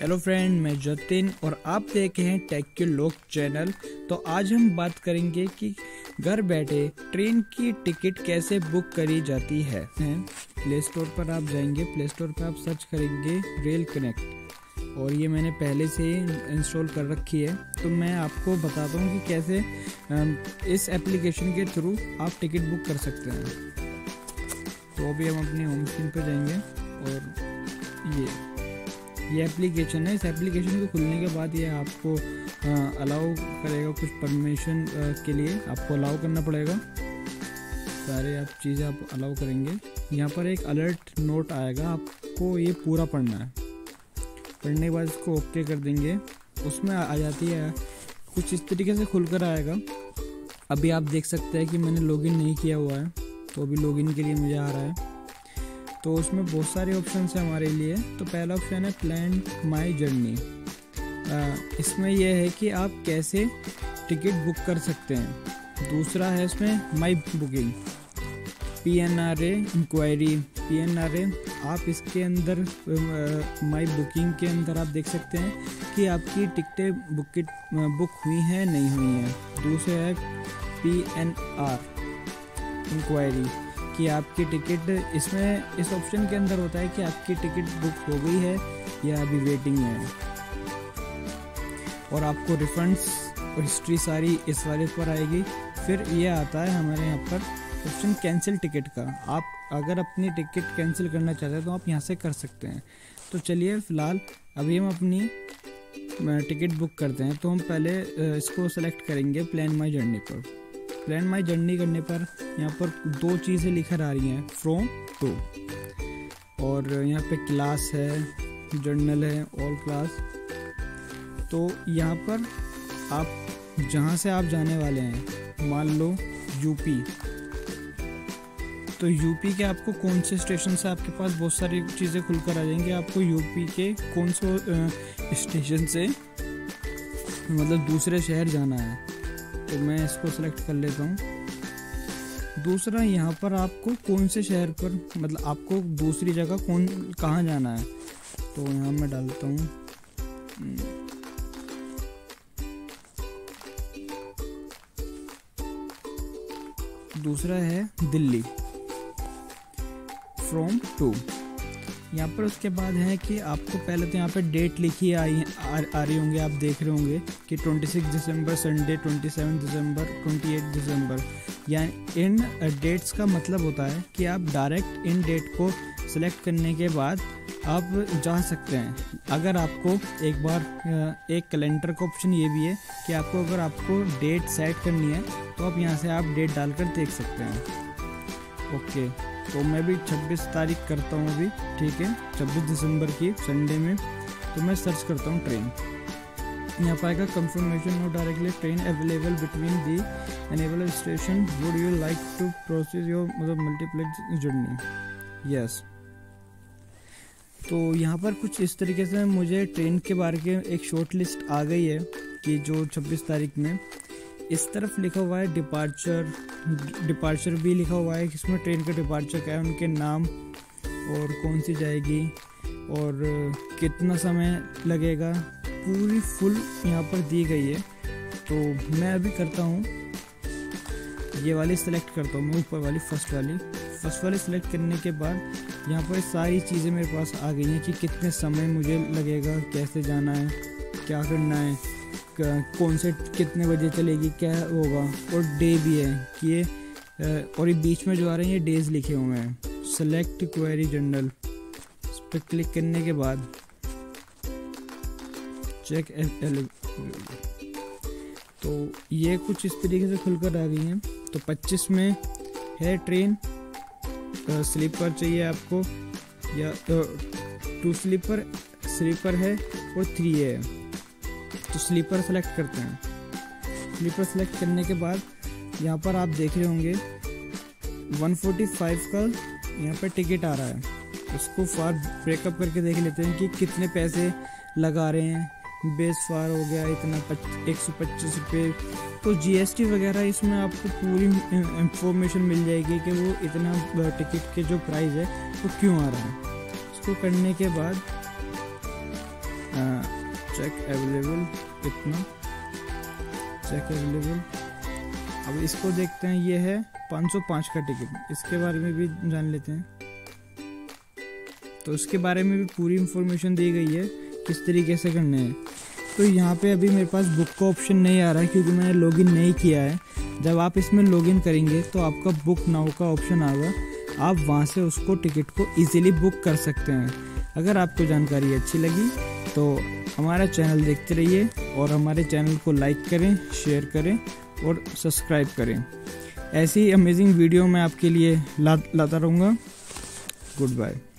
Hello friend, मैं जतिन और आप देख रहे हैं टेक के लोग चैनल। तो आज हम बात करेंगे कि घर बैठे ट्रेन की टिकट कैसे बुक करी जाती है। प्ले स्टोर पर आप जाएंगे, प्ले स्टोर पर आप सर्च करेंगे रेल कनेक्ट और ये मैंने पहले से ही इंस्टॉल कर रखी है। तो मैं आपको बताता हूँ कि कैसे इस एप्लीकेशन के थ्रू आप टिकट बुक कर सकते हैं। तो अभी हम अपनी होम स्क्रीन पर जाएंगे और ये एप्लीकेशन है। इस एप्लीकेशन को खुलने के बाद ये आपको अलाउ करेगा, कुछ परमिशन के लिए आपको अलाउ करना पड़ेगा। सारे आप चीज़ें आप अलाउ करेंगे। यहाँ पर एक अलर्ट नोट आएगा, आपको ये पूरा पढ़ना है। पढ़ने के बाद इसको ओके कर देंगे। उसमें आ जाती है कुछ इस तरीके से खुलकर आएगा। अभी आप देख सकते हैं कि मैंने लॉगिन नहीं किया हुआ है, तो अभी लॉगिन के लिए मुझे आ रहा है। तो उसमें बहुत सारे ऑप्शन है हमारे लिए। तो पहला ऑप्शन है प्लान माई जर्नी। इसमें यह है कि आप कैसे टिकट बुक कर सकते हैं। दूसरा है इसमें my booking, PNRA enquiry. PNRA आप इसके अंदर माई बुकिंग के अंदर आप देख सकते हैं कि आपकी टिकटें बुक हुई हैं नहीं हुई हैं। दूसरा है PNR इंक्वायरी कि आपकी टिकट, इसमें इस ऑप्शन के अंदर होता है कि आपकी टिकट बुक हो गई है या अभी वेटिंग में है। और आपको रिफंड्स और हिस्ट्री सारी इस वाले पर आएगी। फिर ये आता है हमारे यहाँ पर ऑप्शन कैंसिल टिकट का। आप अगर अपनी टिकट कैंसिल करना चाहते हैं तो आप यहाँ से कर सकते हैं। तो चलिए फ़िलहाल अभी हम अपनी टिकट बुक करते हैं। तो हम पहले इसको सेलेक्ट करेंगे प्लान माई जर्नी पर। प्लान माई जर्नी करने पर यहाँ पर दो चीज़ें लिखकर आ रही हैं, फ्रॉम टू, और यहाँ पे क्लास है, जर्नल है, ऑल क्लास। तो यहाँ पर आप जहाँ से आप जाने वाले हैं, मान लो यूपी, तो यूपी के आपको कौन से स्टेशन से आपके पास बहुत सारी चीज़ें खुलकर आ जाएंगी। आपको यूपी के कौन से स्टेशन से मतलब दूसरे शहर जाना है, तो मैं इसको सेलेक्ट कर लेता हूँ। दूसरा, यहाँ पर आपको कौन से शहर पर, मतलब आपको दूसरी जगह कहाँ जाना है, तो यहाँ मैं डालता हूँ दूसरा है दिल्ली, फ्रॉम टू। यहाँ पर उसके बाद है कि आपको पहले तो यहाँ पे डेट लिखी आ रही होंगे, आप देख रहे होंगे कि 26 दिसंबर संडे, 27 दिसंबर, 28 दिसंबर। यानी इन डेट्स का मतलब होता है कि आप डायरेक्ट इन डेट को सिलेक्ट करने के बाद आप जा सकते हैं। अगर आपको एक बार एक कैलेंडर का ऑप्शन ये भी है कि अगर आपको डेट सेट करनी है तो आप यहाँ से आप डेट डालकर देख सकते हैं। ओके, तो मैं भी 26 तारीख करता हूँ अभी, ठीक है, 26 दिसंबर की संडे में। तो मैं सर्च करता हूँ ट्रेन। यहाँ पर आएगा confirmation no directly train available between the enable station, would you like to process your multiplex journey, yes. तो यहाँ पर कुछ इस तरीके से मुझे ट्रेन के बारे के एक शॉर्ट लिस्ट आ गई है कि जो 26 तारीख में। इस तरफ लिखा हुआ है डिपार्चर भी लिखा हुआ है, इसमें ट्रेन का डिपार्चर क्या है, उनके नाम और कौन सी जाएगी और कितना समय लगेगा, पूरी फुल यहाँ पर दी गई है। तो मैं अभी करता हूँ ये वाली सेलेक्ट करता हूँ, मैं ऊपर वाली फर्स्ट वाली सेलेक्ट करने के बाद यहाँ पर सारी चीज़ें मेरे पास आ गई हैं कि कितने समय मुझे लगेगा, कैसे जाना है, क्या करना है, कौन से कितने बजे चलेगी, क्या होगा, और डे भी है कि ये और ये बीच में जो आ रहे हैं ये डेज लिखे हुए हैं। सेलेक्ट क्वेरी जनरल, इस पर क्लिक करने के बाद चेक, तो ये कुछ इस तरीके से खुलकर आ गई हैं। तो 25 में है ट्रेन, स्लीपर चाहिए आपको या 2 स्लीपर है और 3 है, तो स्लीपर सेलेक्ट करते हैं। स्लीपर सेलेक्ट करने के बाद यहाँ पर आप देख रहे होंगे 145 का यहाँ पर टिकट आ रहा है। उसको फार ब्रेकअप करके देख लेते हैं कि कितने पैसे लगा रहे हैं। बेस फार हो गया इतना 125 रुपये। तो GST वगैरह इसमें आपको पूरी इंफॉर्मेशन मिल जाएगी कि वो इतना टिकट के जो प्राइस है वो क्यों आ रहा है। इसको करने के बाद चेक अवेलेबल, कितना चेक अवेलेबल। अब इसको देखते हैं, ये है 505 का टिकट, इसके बारे में भी जान लेते हैं। तो इसके बारे में भी पूरी इंफॉर्मेशन दी गई है किस तरीके से करने हैं। तो यहाँ पे अभी मेरे पास बुक का ऑप्शन नहीं आ रहा है क्योंकि मैंने लॉगिन नहीं किया है। जब आप इसमें लॉगिन करेंगे तो आपका बुक नाउ का ऑप्शन आएगा, आप वहाँ से उसको टिकट को इजीली बुक कर सकते हैं। अगर आपको जानकारी अच्छी लगी तो हमारा चैनल देखते रहिए और हमारे चैनल को लाइक करें, शेयर करें और सब्सक्राइब करें। ऐसी अमेजिंग वीडियो मैं आपके लिए लाता रहूँगा। Good bye.